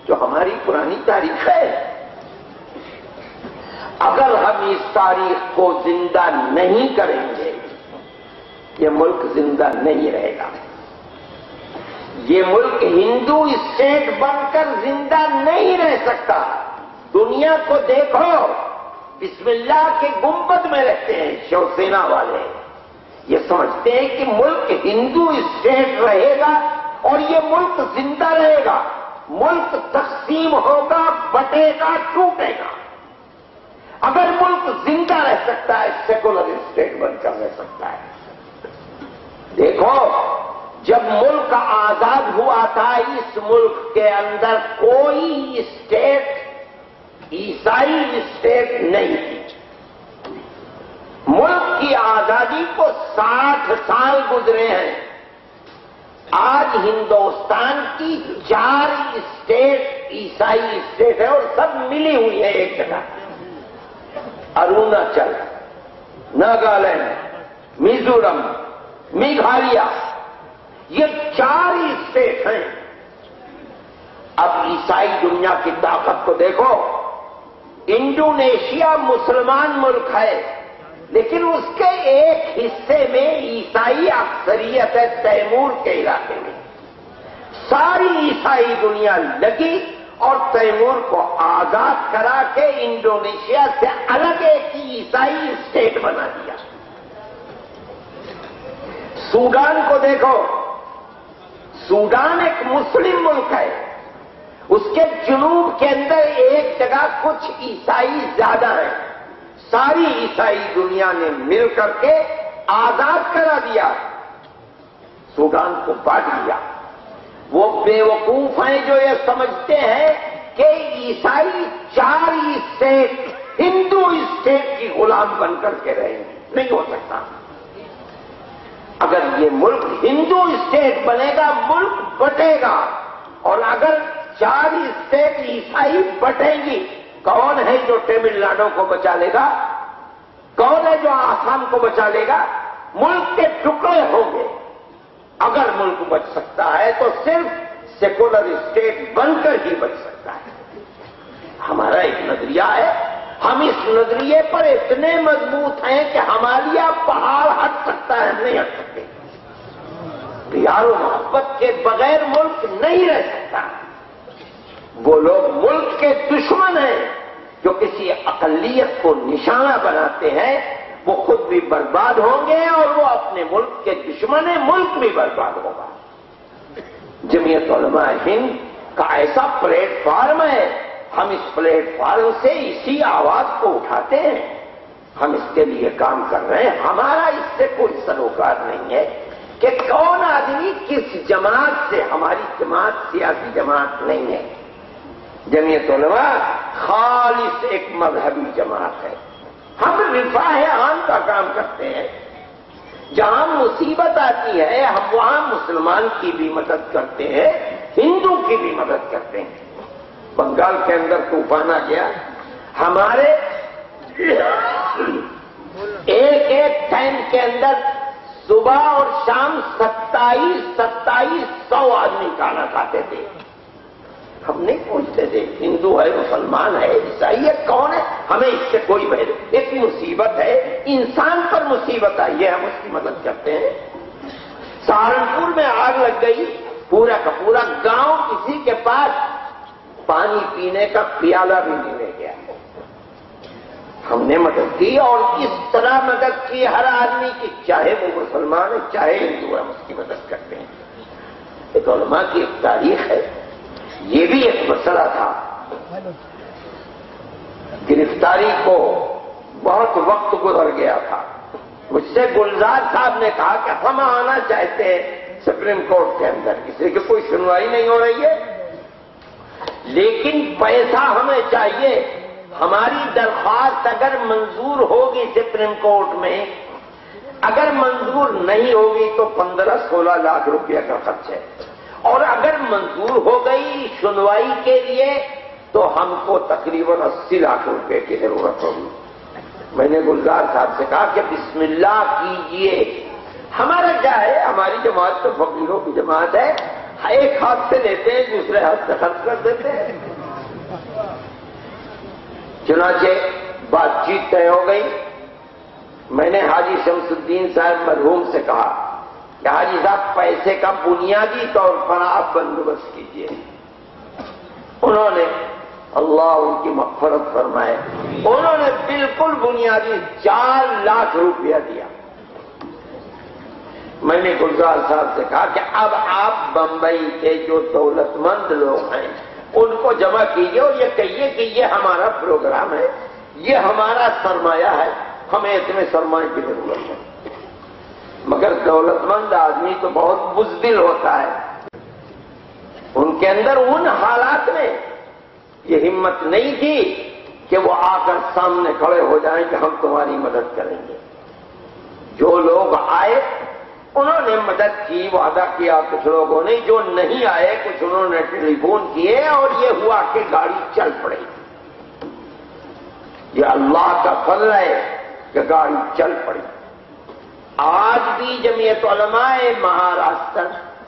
جو ہماری پرانی تاریخ ہے. اگر ہم اس تاریخ کو زندہ نہیں کریں گے یہ ملک زندہ نہیں رہے گا. یہ ملک ہندو اسٹیٹ بن کر زندہ نہیں رہ سکتا. دنیا کو دیکھو، بسم اللہ کے گنبد میں رہتے ہیں شیو سینا والے. یہ سمجھتے ہیں کہ ملک ہندو اسٹیٹ رہے گا اور یہ ملک زندہ رہے گا. ملک تقسیم ہوگا، بٹے گا، ٹوٹے گا. اگر ملک زندہ رہ سکتا ہے سیکولر اسٹیٹ بن کر رہ سکتا ہے. دیکھو، جب ملک آزاد ہوا تھا اس ملک کے اندر کوئی اسٹیٹ عیسائی اسٹیٹ نہیں تھی. ملک کی آزادی کو 60 سال گزرے ہیں. آج ہندوستان کی 4 اسٹیٹ عیسائی اسٹیٹ ہے اور سب ملی ہوئی ہے ایک جگہ. اروناچل، ناگالینڈ، میزورم، میگھالیہ، یہ 4 اسٹیٹ ہیں. اب عیسائی دنیا کی طاقت کو دیکھو. انڈونیشیا مسلمان ملک ہے لیکن اس کے ایک حصے میں عیسائی اکثریت ہے، تیمور کے علاقے میں. ساری عیسائی دنیا لگی اور تیمور کو آزاد کرا کے انڈونیشیا سے الگ ایک عیسائی اسٹیٹ بنا دیا. سوڈان کو دیکھو، سوڈان ایک مسلم ملک ہے. اس کے جنوب کے اندر ایک جگہ کچھ عیسائی زیادہ ہیں. ساری عیسائی دنیا نے مل کر کے آزاد کرا دیا، سوڈان کو بانٹ دیا. وہ بیوقوف ہیں جو یہ سمجھتے ہیں کہ عیسائی 4 اسٹیٹ ہندو اسٹیٹ کی غلام بن کر کے رہیں گے. نہیں ہو سکتا. اگر یہ ملک ہندو اسٹیٹ بنے گا ملک بٹے گا، اور اگر 4 اسٹیٹ عیسائی بٹیں گی، کون ہے جو تمل ناڈو کو بچا لے گا؟ کون ہے جو آسام کو بچا لے گا؟ ملک کے ٹکڑے ہوں گے. اگر ملک بچ سکتا ہے تو صرف سیکولر اسٹیٹ بن کر ہی بچ سکتا ہے. ہمارا ایک نظریہ ہے، ہم اس نظریے پر اتنے مضبوط ہیں کہ ہمالیہ پہاڑ ہٹ سکتا ہے، نہیں ہٹ سکتے. پیار و محبت کے بغیر ملک نہیں رہ سکتا. وہ لوگ ملک کے دشمن ہیں جو کسی اقلیت کو نشانہ بناتے ہیں، وہ خود بھی برباد ہوں گے اور وہ اپنے ملک کے دشمن ہیں، ملک بھی برباد ہوگا. جمعیت علماء ہند کا ایسا پلیٹ فارم ہے، ہم اس پلیٹ فارم سے اسی آواز کو اٹھاتے ہیں. ہم اس کے لیے کام کر رہے ہیں. ہمارا اس سے کوئی سروکار نہیں ہے کہ کون آدمی کس جماعت سے. ہماری جماعت سیاسی جماعت نہیں ہے. جمعیت علماء خالص ایک مذہبی جماعت ہے. ہم رفاہ عام کا کام کرتے ہیں. جہاں مصیبت آتی ہے ہم وہاں مسلمان کی بھی مدد کرتے ہیں، ہندو کی بھی مدد کرتے ہیں. بنگال کے اندر طوفان آ گیا، ہمارے ایک ٹائم کے اندر صبح اور شام 2700 آدمی کھانا کھاتے تھے. ہم نہیں پوچھتے تھے ہندو ہے، مسلمان ہے، عیسائی ہے، کون ہے. ہمیں اس سے کوئی بحث. ایک مصیبت ہے، انسان پر مصیبت آئی ہے، ہم اس کی مدد کرتے ہیں. سہارنپور میں آگ لگ گئی، پورا کا پورا گاؤں کسی کے پاس پانی پینے کا پیالہ بھی نہیں لے گیا. ہم نے مدد کی اور اس طرح مدد کی ہر آدمی کی، چاہے وہ مسلمان ہے چاہے ہندو ہے، ہم اس کی مدد کرتے ہیں. ایک علماء کی ایک تاریخ ہے. یہ بھی ایک مسئلہ تھا. گرفتاری کو بہت وقت گزر گیا تھا. مجھ سے گلزار صاحب نے کہا کہ ہم آنا چاہتے ہیں سپریم کورٹ کے اندر، اس لیے کہ کوئی سنوائی نہیں ہو رہی ہے، لیکن پیسہ ہمیں چاہیے. ہماری درخواست اگر منظور ہوگی سپریم کورٹ میں، اگر منظور نہیں ہوگی تو 15-16 لاکھ روپیہ کا خرچ ہے، اور اگر منظور ہو گئی سنوائی کے لیے تو ہم کو تقریباً 80 لاکھ روپے کی ضرورت ہوگی. میں نے گلزار صاحب سے کہا کہ بسم اللہ کیجئے. ہمارا کیا ہے، ہماری جماعت تو فقیروں کی جماعت ہے، ایک ہاتھ سے لیتے ہیں دوسرے ہاتھ سے خرچ کر دیتے ہیں۔ چنانچہ بات چیت طے ہو گئی۔ میں نے حاجی شمس الدین صاحب مرحوم سے کہا کہ حاجی صاحب پیسے کا بنیادی طور پر آپ بندوبست کیجیے۔ انہوں نے، اللہ ان کی مغفرت فرمائے، انہوں نے بالکل بنیادی 4 لاکھ روپیہ دیا۔ میں نے گلزار صاحب سے کہا کہ اب آپ بمبئی کے جو دولت مند لوگ ہیں ان کو جمع کیجیے اور یہ کہیے کہ یہ ہمارا پروگرام ہے، یہ ہمارا سرمایہ ہے، ہمیں اتنے سرمایہ کی ضرورت ہے۔ مگر دولت مند آدمی تو بہت بزدل ہوتا ہے، ان کے اندر ان حالات میں یہ ہمت نہیں تھی کہ وہ آ کر سامنے کھڑے ہو جائیں کہ ہم تمہاری مدد کریں گے۔ جو لوگ آئے انہوں نے مدد کی، وعدہ کیا کچھ لوگوں نے، جو نہیں آئے کچھ انہوں نے ٹیلی فون کیے اور یہ ہوا کہ گاڑی چل پڑی۔ یہ اللہ کا فضل ہے کہ گاڑی چل پڑی۔ آج بھی جمعیت علماء مہاراشٹر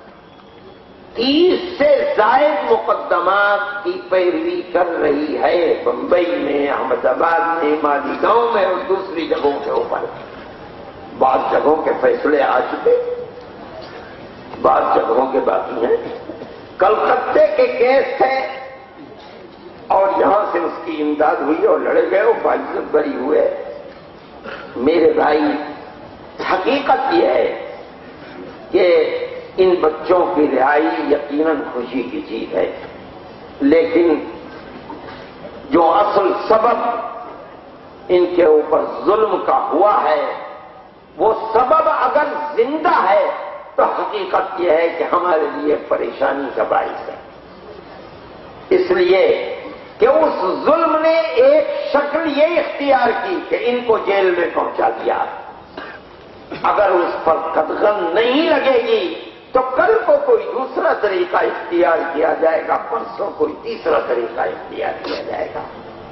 30 سے زائد مقدمات کی پیروی کر رہی ہے، بمبئی میں، احمد آباد میں، مالیگاؤں میں اور دوسری جگہوں کے اوپر۔ بعض جگہوں کے فیصلے آ چکے، بعض جگہوں کے باقی ہیں۔ کلکتے کے کیس تھے اور یہاں سے اس کی امداد ہوئی اور لڑے گئے، وہ باعزت بری ہوئے۔ میرے بھائی، حقیقت یہ ہے کہ ان بچوں کی رہائی یقیناً خوشی کی چیز ہے، لیکن جو اصل سبب ان کے اوپر ظلم کا ہوا ہے وہ سبب اگر زندہ ہے تو حقیقت یہ ہے کہ ہمارے لیے پریشانی کا باعث ہے، اس لیے کہ اس ظلم نے ایک شکل یہ اختیار کی کہ ان کو جیل میں پہنچا دیا۔ اگر اس پر قدغن نہیں لگے گی تو کل کو کوئی دوسرا طریقہ اختیار کیا جائے گا، پرسوں کوئی تیسرا طریقہ اختیار کیا جائے گا۔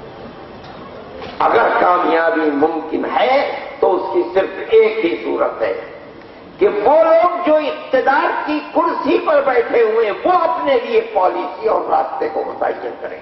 اگر کامیابی ممکن ہے تو اس کی صرف ایک ہی صورت ہے کہ وہ لوگ جو اقتدار کی کرسی پر بیٹھے ہوئے ہیں وہ اپنے لیے پالیسی اور راستے کو متعین کریں۔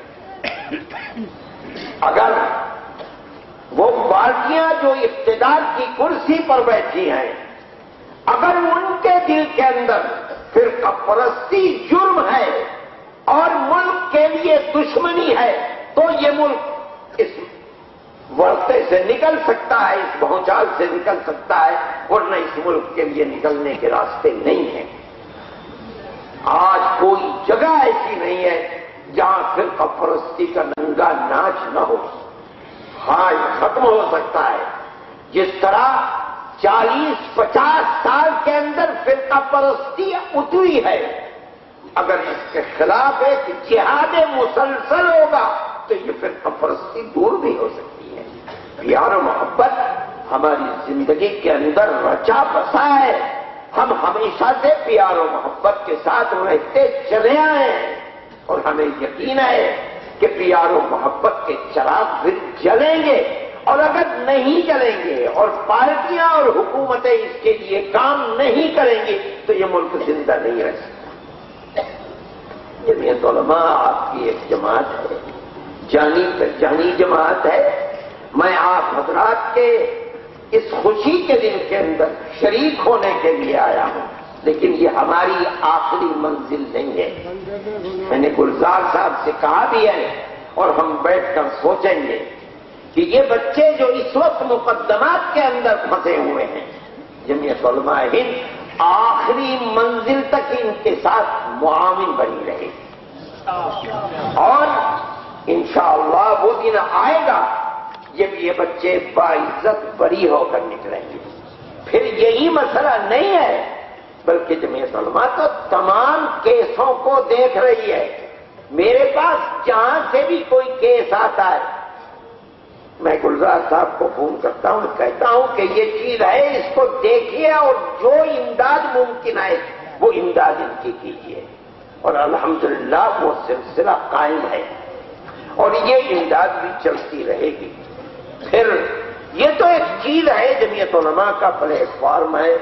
اگر وہ پارٹیاں جو اقتدار کی کرسی پر بیٹھی ہیں اگر ان کے دل کے اندر فرقہ پرستی جرم ہے اور ملک کے لیے دشمنی ہے تو یہ ملک اس ورثے سے نکل سکتا ہے، اس بھونچال سے نکل سکتا ہے، ورنہ اس ملک کے لیے نکلنے کے راستے نہیں ہیں۔ آج کوئی جگہ ایسی نہیں ہے جہاں فرقہ پرستی کا ننگا ناچ نہ ہو۔ ہاں، یہ ختم ہو سکتا ہے۔ جس طرح 40-50 سال کے اندر فرقہ پرستی اتری ہے، اگر اس کے خلاف ایک جہاد مسلسل ہوگا تو یہ فرقہ پرستی دور بھی ہو سکتی ہے۔ پیار و محبت ہماری زندگی کے اندر رچا بسا ہے، ہم ہمیشہ سے پیار و محبت کے ساتھ رہتے چلے آئے ہیں اور ہمیں یقین ہے کہ پیار و محبت کے چراغ پھر جلیں گے، اور اگر نہیں جلیں گے اور پارٹیاں اور حکومتیں اس کے لیے کام نہیں کریں گی تو یہ ملک زندہ نہیں رہ سکتا۔ جمعیت علماء آپ کی ایک جماعت ہے، جانی پہچانی جماعت ہے۔ میں آپ حضرات کے اس خوشی کے دن کے اندر شریک ہونے کے لیے آیا ہوں، لیکن یہ ہماری آخری منزل نہیں ہے۔ میں نے گلزار صاحب سے کہا بھی ہے اور ہم بیٹھ کر سوچیں گے کہ یہ بچے جو اس وقت مقدمات کے اندر پھنسے ہوئے ہیں، جمعیت علماء ہند آخری منزل تک ان کے ساتھ معاون بنی رہے اور انشاءاللہ وہ دن آئے گا جب یہ بچے باعزت بری ہو کر نکلیں گے۔ پھر یہی مسئلہ نہیں ہے، بلکہ جمعیت علماء تو تمام کیسوں کو دیکھ رہی ہے۔ میرے پاس جہاں سے بھی کوئی کیس آتا ہے میں گلزار صاحب کو فون کرتا ہوں، کہتا ہوں کہ یہ چیز ہے، اس کو دیکھیے اور جو امداد ممکن ہے وہ امداد ان کی کیجیے، اور الحمدللہ وہ سلسلہ قائم ہے اور یہ امداد بھی چلتی رہے گی۔ پھر یہ تو ایک چیز ہے، جمعیت علماء کا پلیٹ فارم ہے،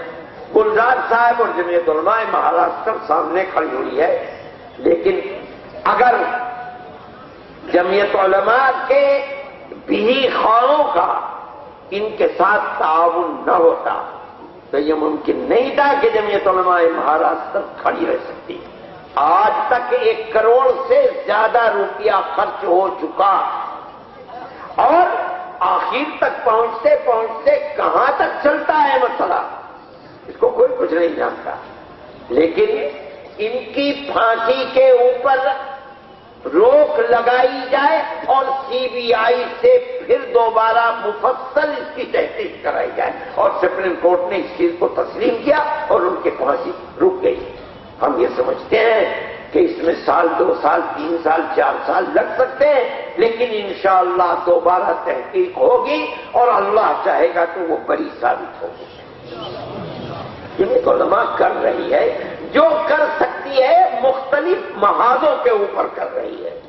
گلزار صاحب اور جمعیت علماء مہاراشٹر سامنے کھڑی ہوئی ہے، لیکن اگر جمعیت علماء کے بھی خانوں کا ان کے ساتھ تعاون نہ ہوتا تو یہ ممکن نہیں تھا کہ جمعیت علماء مہاراشٹر کھڑی رہ سکتی۔ آج تک 1 کروڑ سے زیادہ روپیہ خرچ ہو چکا، اور آخر تک پہنچتے پہنچتے کہاں تک چلتا ہے مسئلہ، اس کو کوئی کچھ نہیں جانتا۔ لیکن ان کی پھانسی کے اوپر روک لگائی جائے اور سی بی آئی سے پھر دوبارہ مفصل اس کی تحقیق کرائی جائے، اور سپریم کورٹ نے اس چیز کو تسلیم کیا اور ان کی پھانسی رک گئی۔ ہم یہ سمجھتے ہیں کہ اس میں 1 سال 2 سال 3 سال 4 سال لگ سکتے ہیں، لیکن انشاءاللہ دوبارہ تحقیق ہوگی اور اللہ چاہے گا تو وہ بری ثابت ہوگی۔ یہ علماء کر رہی ہے جو کر سکتی ہے، مختلف محاذوں کے اوپر کر رہی ہے۔